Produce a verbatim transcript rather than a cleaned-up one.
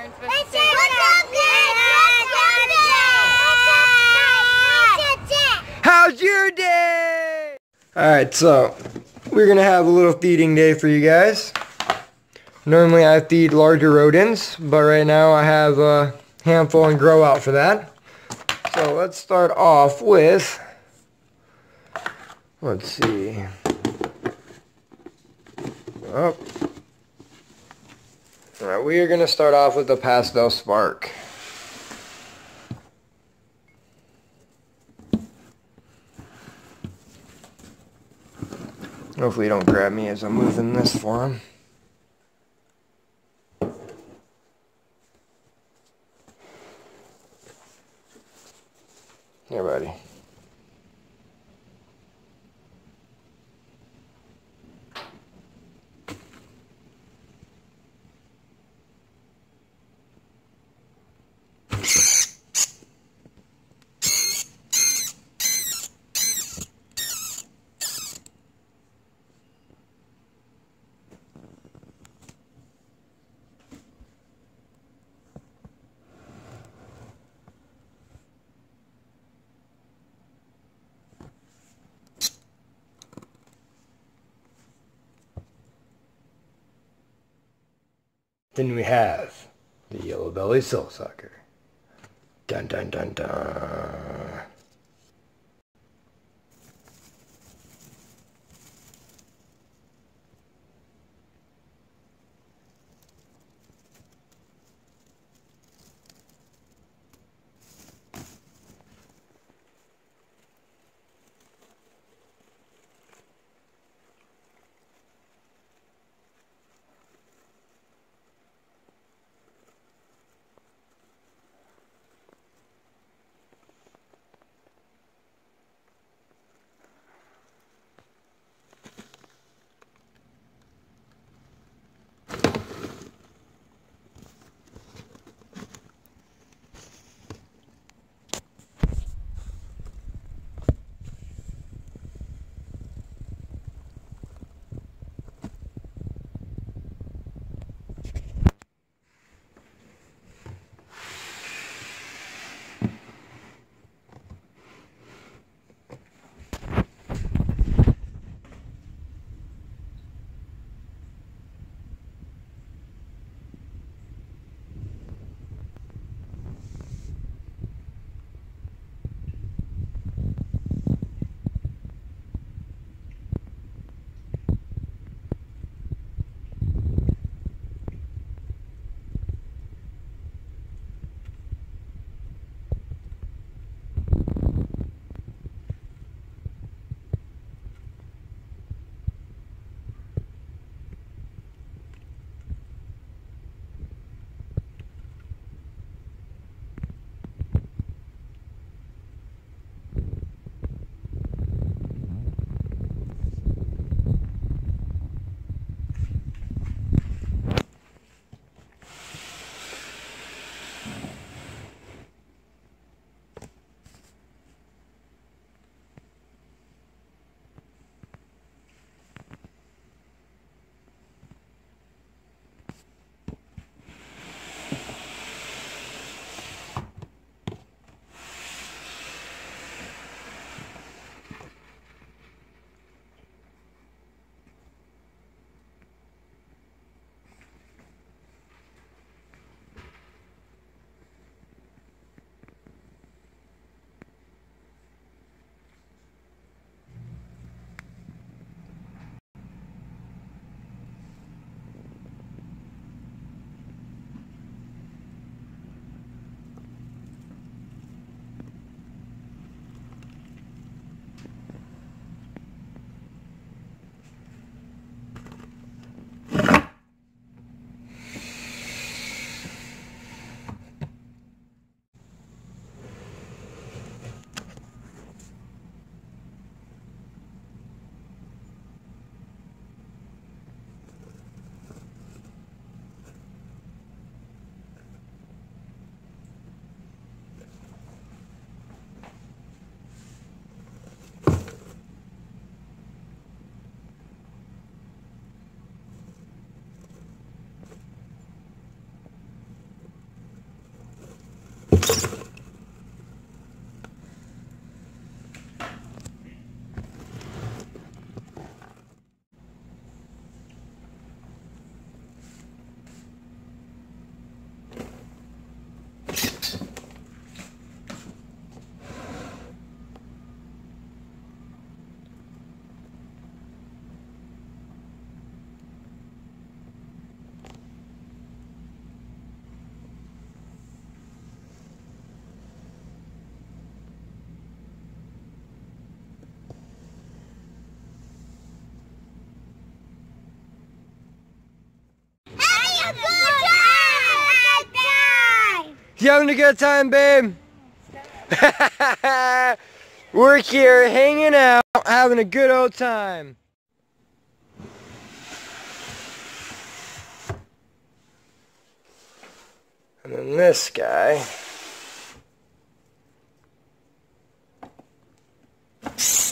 weren't supposed to say How's your day? Alright, so we're gonna have a little feeding day for you guys. Normally I feed larger rodents, but right now I have a handful and grow out for that. So let's start off with, let's see. Oh. Alright, we are gonna start off with the Pastel Spark. Hopefully he don't grab me as I'm moving this for him. Here, buddy. Then we have the Yellow Belly Soulsucker. Dun dun dun dun. You having a good time, babe? We're here hanging out, having a good old time. And then this guy.